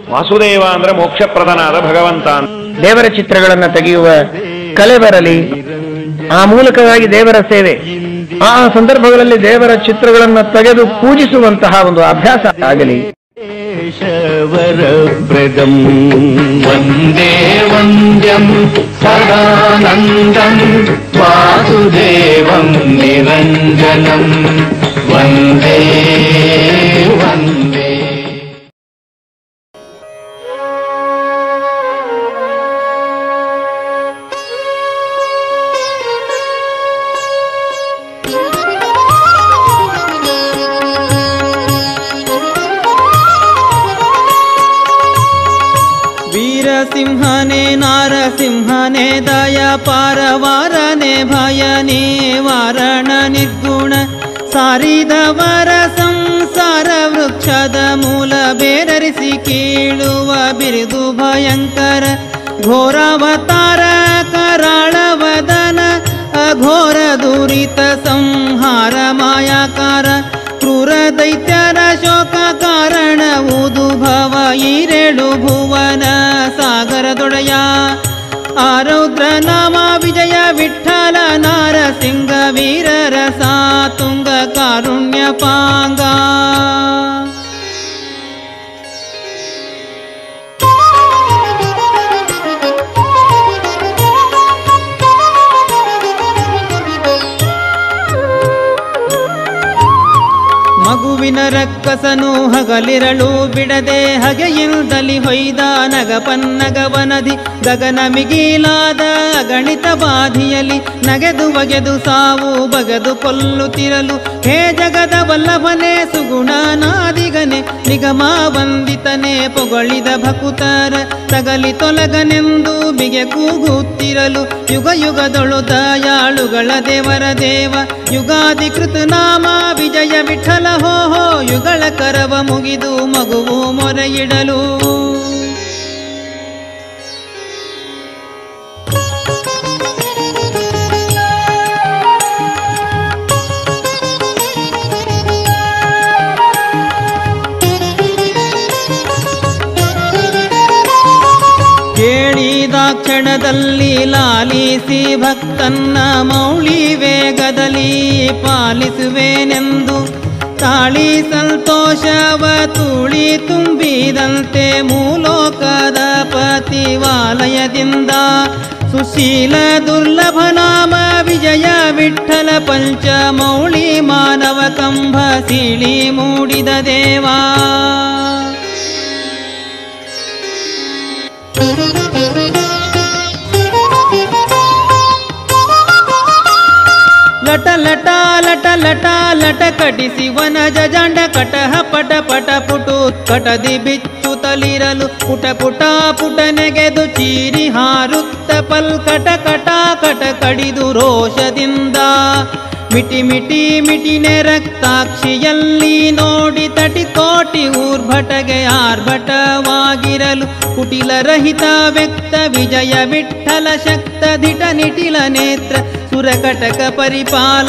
ವಾಸುದೇವ ಅಂದ್ರೆ ಮೋಕ್ಷಪ್ರದನಾದ ಭಗವಂತ. ದೇವರ ಚಿತ್ರಗಳನ್ನು ತೆಗೆಯುವ ಕಲೆ ಬರಲಿ, ಆ ಮೂಲಕವಾಗಿ ದೇವರ ಸೇವೆ, ಆ ಸಂದರ್ಭಗಳಲ್ಲಿ ದೇವರ ಚಿತ್ರಗಳನ್ನು ತೆಗೆದು ಪೂಜಿಸುವಂತಹ ಒಂದು ಅಭ್ಯಾಸ ಆಗಲಿ. ವರಪ್ರದಂ ವಂದೇ ವಂದ್ಯಂ ಸದಾನಂದಂ ವಾಸುದೇವಂ ನಿರಂಜನಂ ವಂದೇ ವಂದೇ. सिंहने नारसिंहने दया पारवारने भय निवारण निर्गुण सारिदवर संसार वृक्षದ ಮೂಲ ಬೇರರಿಸಿ ಕೀಳುವ ಬಿರುದು ಭಯಂಕರ ಘೋರಾವತಾರ ಕರಾಳವದನ ಅಘೋರ ದುರಿತ ಸಂಹಾರ ಮಾಯಾಕಾರ ಕ್ರೂರ ದೈತ್ಯರ ಶೋಕ ಕಾರಣ ಉದುಭವ ಈರೇಳು ಭುವನ ಸಾಗರದೊಡೆಯ ಆರೌದ್ರ ನಾಮ ವಿಜಯ ವಿಠಲ ನಾರಸಿಂಗ ವೀರರ ಸಾತುಂಗ ಕಾರುಣ್ಯ ಪಾಂಗ. ಮಗುವಿನ ರಕ್ಕಸನು ಹಗಲಿರಳು ಬಿಡದೆ ಹಗೆಯಿಂದಲಿ ಹೊಯ್ದ ನಗಪನ್ನಗವನದಿ ಗಗನ ಮಿಗಿಲಾದ ಗಣಿತ ಬಾಧಿಯಲಿ ನಗೆದು ಬಗೆದು ಸಾವು ಬಗೆದು ಕೊಲ್ಲುತ್ತಿರಲು ಹೇ ಜಗದ ವಲ್ಲಭನೆ ಸುಗುಣನಾದಿಗನೆ ನಿಗಮ ವಂದಿತನೆ ಪೊಗಳಿದ ಭಕುತರ ತಗಲಿ ತೊಲಗನೆಂದು ಬಿಗೆ ಕೂಗುತ್ತಿರಲು ಯುಗ ಯುಗದೊಳು ದಯಾಳುಗಳ ದೇವರ ದೇವ ಯುಗಾಧಿಕೃತ ನಾಮ ವಿಜಯ ವಿಠಲ ಹೋ ಹೋ ಯುಗಳ ಕರವ ಮುಗಿದು ಮಗುವು ಮೊರೆಯಿಡಲು ಕೇಳಿದ ಕ್ಷಣದಲ್ಲಿ ಲಾಲಿಸಿ ಭಕ್ತನ್ನ ಮೌಳಿ ವೇಗದಲ್ಲಿ ಪಾಲಿಸುವೆನೆಂದು ತಾಳಿ ಸಂತೋಷವ ತುಳಿ ತುಂಬಿದಂತೆ ಮೂಲೋಕದ ಪತಿವಾಲಯದಿಂದ ಸುಶೀಲ ದುರ್ಲಭ ನಾಮ ವಿಜಯ ವಿಠಲ ಪಂಚ ಮೌಳಿ ಮಾನವ ಕಂಭ ಸಿಳಿ ಮೂಡಿದ ದೇವಾ. ಲಟ ಲಟ ಲಟ ಲಟ ಲಟ ಕಟಿಸಿ ವನಜ ಜಾಂಡ ಕಟಹ ಪಟ ಪಟ ಪುಟು ಕಟದಿ ಬಿಚ್ಚು ತಲಿರಲು ಪುಟ ಪುಟ ಪುಟ ನೆಗೆದು ಚೀರಿ ಹಾರುತ್ತ ಪಲ್ಕಟ ಕಟ ಕಟ ಕಡಿದು ರೋಷದಿಂದ ಮಿಟಿ ಮಿಟಿ ಮಿಟಿನೆ ರಕ್ತಾಕ್ಷಿಯಲ್ಲಿ ನೋಡಿ ತಟಿ ಕೋಟಿ ಊರ್ಭಟಗೆ ಆರ್ಭಟವಾಗಿರಲು ಕುಟಿಲ ರಹಿತ ವ್ಯಕ್ತ ವಿಜಯ ವಿಠಲ ಶಕ್ತ ದಿಟ ನಿಟಿಲ ನೇತ್ರ ಸುರಕಟಕ ಪರಿಪಾಲ.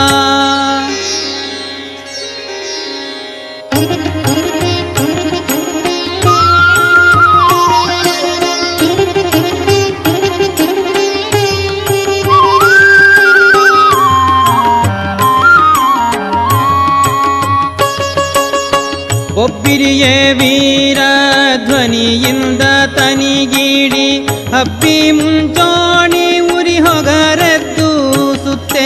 ಒಬ್ಬಿರಿಯೇ ವೀರ ಧ್ವನಿಯಿಂದ ತನಿಗೀಡಿ ಹಬ್ಬಿ ಮುಂಚೋಣಿ ಉರಿ ಹೊಗರೆದ್ದು ಸುತ್ತೆ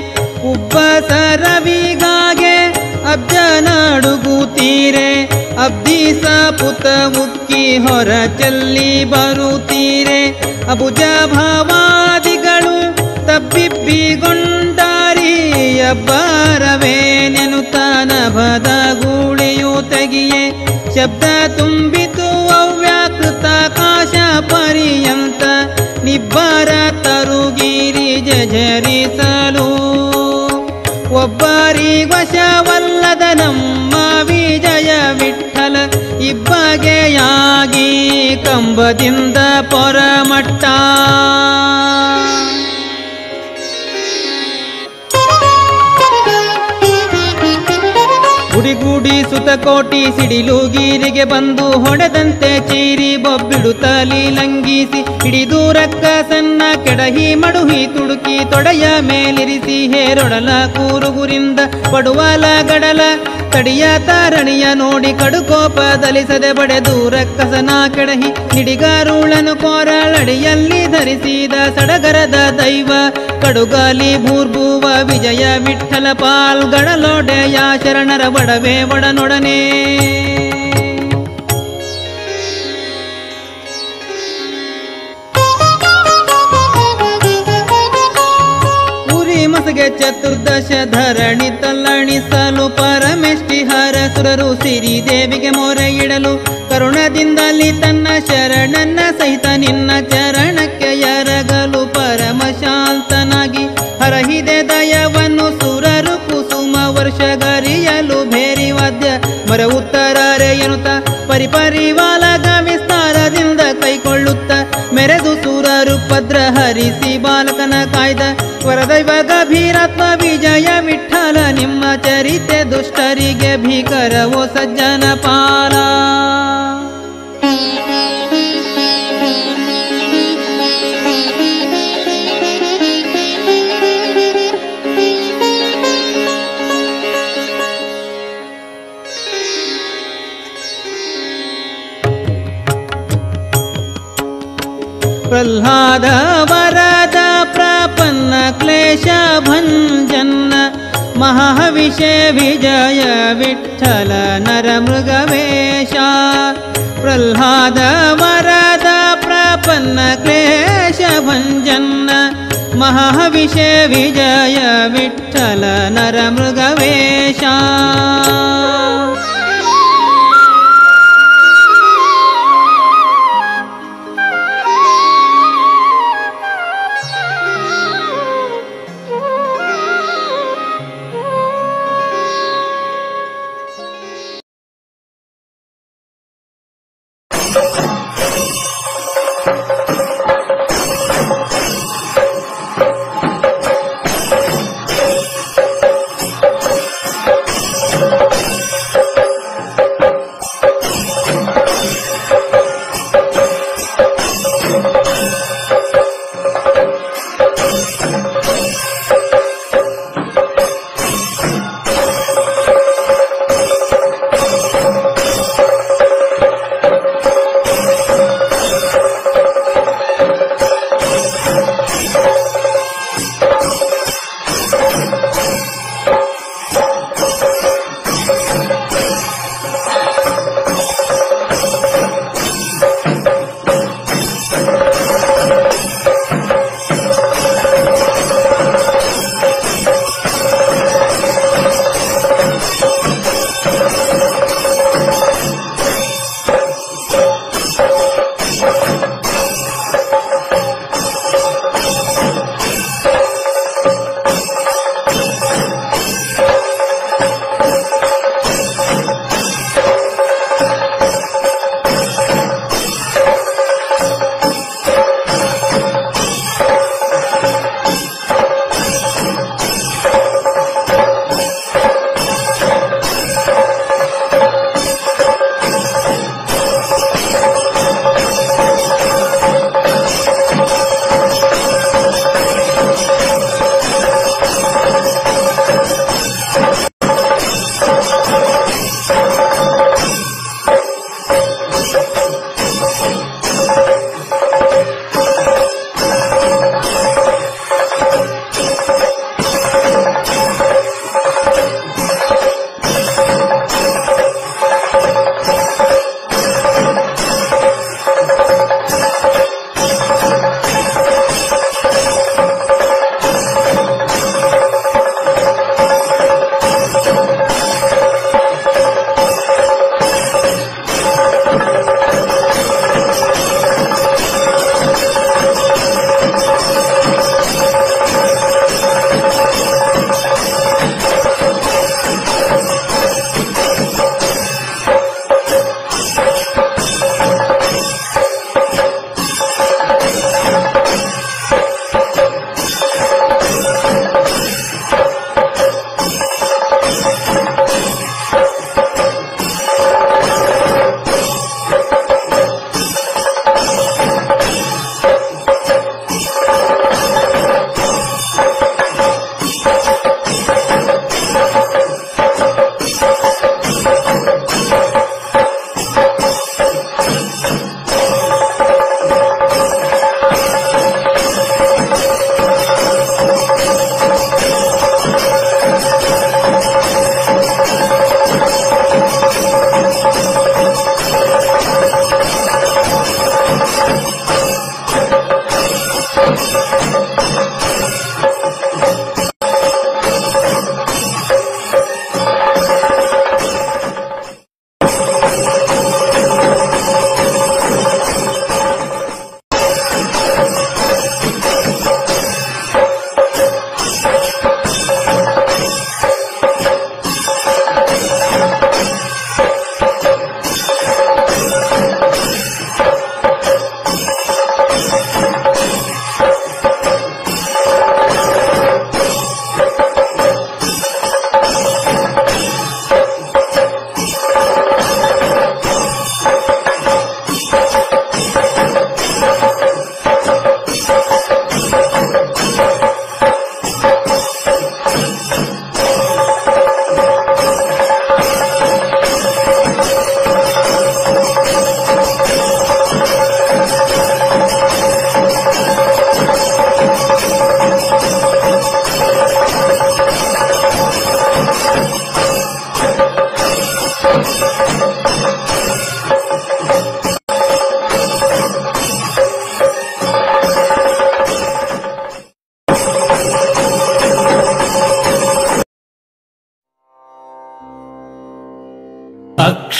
ಉಬ್ಬಸರವಿಗಾಗೆ ಅಬ್ಜನಡುಗುತ್ತೀರೆ ಅಬ್ದಿಸ ಪುತ ಉಕ್ಕಿ ಹೊರ ಚೆಲ್ಲಿ ಬರುತ್ತೀರೆ ಅಬುಜ ಭಾವಾದಿಗಳು ತಬ್ಬಿಬ್ಬಿಗೊಂಡಾರಿ ಅಬ್ಬರವೇನೆನುತ್ತ ನಭದ ಗೂಳಿಯು ತೆಗಿಯೇ ಶಬ್ದ ತುಂಬಿತು ಅವ್ಯಾಕೃತ ಕಾಶ ಪರ್ಯಂತ ನಿಬ್ಬರ ತರುಗಿರಿ ಜಜರಿಸಲು ಒಬ್ಬರಿ ವಶವಲ್ಲದ ನಮ್ಮ ವಿಜಯ ವಿಠಲ ಇಬ್ಬಗೆಯಾಗಿ ಕಂಬದಿಂದ ಪೊರಮಟ್ಟ. ಗುಡಿಗೂಡಿ ಸುತಕೋಟಿ ಸಿಡಿಲು ಗೀರಿಗೆ ಬಂದು ಹೊಡೆದಂತೆ ಚೀರಿ ಬೊಬ್ಬಿಡುತ್ತಲಿ ಲಂಘಿಸಿ ಹಿಡಿದು ರಕ್ಕಸನ್ನ ಕೆಡಹಿ ಮಡುಹಿ ತುಡುಕಿ ತೊಡೆಯ ಮೇಲಿರಿಸಿ ಹೇರೊಡಲ ಕೂರುಗುರಿಂದ ಪಡುವಲ ಗಡಲ ತಡಿಯ ತಾರಣಿಯ ನೋಡಿ ಕಡುಕೋಪದಲಿಸದೆ ಬಡೆದು ರಕ್ಕಸನ ಕೆಡಹಿ ನಿಡಿಗಾರುಳನು ಕೋರಳಡಿಯಲ್ಲಿ ಧರಿಸಿದ ಸಡಗರದ ದೈವ ಕಡುಗಾಲಿ ಭೂರ್ಭುವ ವಿಜಯ ವಿಠಲ ಪಾಲ್ಗಡಲೊಡೆಯ ಶರಣರ ಬಡವೆ ಒಡನೊಡನೆ ಮಸಗೆ ಚತುರ್ದಶ ಧರಣಿ ತಲ್ಲಣಿಸಲು ಪರಮೆಷ್ಟಿ ಹರ ಸುರರು ಸಿರಿದೇವಿಗೆ ಮೊರೆ ಇಡಲು ಕರುಣದಿಂದಲಿ ತನ್ನ ಶರಣನ್ನ ಸಹಿತ ನಿನ್ನ ಚರಣಕ್ಕೆ ಎರಗಲು ಪರಮ ಶಾಂತನಾಗಿ ಹರಹಿದೆ ದಯವನ್ನು ಸುರರು ಕುಸುಮ ವರ್ಷಗರಿಯಲು ಭೇರಿ ವಾದ್ಯ ಮರ ಉತ್ತರಾರೆ ಎನ್ನುತ್ತ ಪರಿಪರಿವಾಲದ ವಿಸ್ತಾರದಿಂದ ಕೈಕೊಳ್ಳುತ್ತ ಮೆರೆದು ಸುರರು ಪದ್ರ ಹರಿಸಿ ಬಾಲಕನ ಕಾಯ್ದ ವರದೈವ ಗಭೀರಾತ್ಮ ವಿಜಯ ವಿಠಲ ನಿಮ್ಮ ಚರಿತೆ ದುಷ್ಟರಿಗೆ ಭೀಕರವೋ ಸಜ್ಜನ ಪಾಲ ಪ್ರಹ್ಲಾದ ವರದ ಪ್ರಪನ್ನ ಕ್ಲೇಶ ಭಂಜನ್ನ ಮಹಾವಿಷೆ ವಿಜಯ ವಿಠಲ ನರ ಮೃಗವೇಶ ಪ್ರಹ್ಲಾದ ವರದ ಪ್ರಪನ್ನ ಕ್ಲೇಶ ಭಂಜನ್ನ ಮಹಾವಿಷೆ ವಿಜಯ ವಿಠಲ ನರ ಮೃಗವೇಶ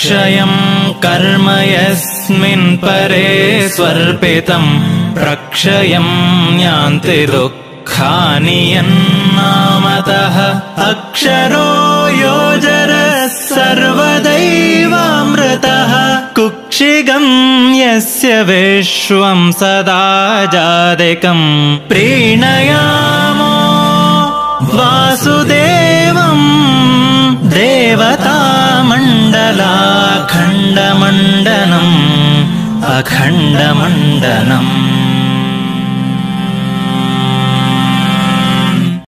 अक्षयं कर्म यस्मिन् परे स्वर्पितं प्रक्षयं यान्ति दुःखानि यन्नामतः अक्षरो योजरः सर्वदैवामृतः कुक्षिगं यस्य विश्वं सदा जादिकं प्रीणयामो वासुदेवं देवतामण्डलाखण्डमण्डनम् अखण्डमण्डनम्